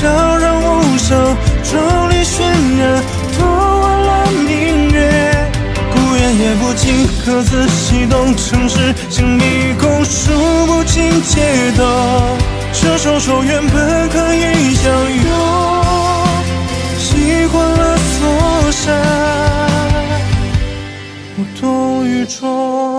悄然无声，壮丽渲染，多完了明月。不远也不近，各自西东，城市像迷宫，数不尽街道。这双手原本可以相拥，习惯了锁上，无动于衷。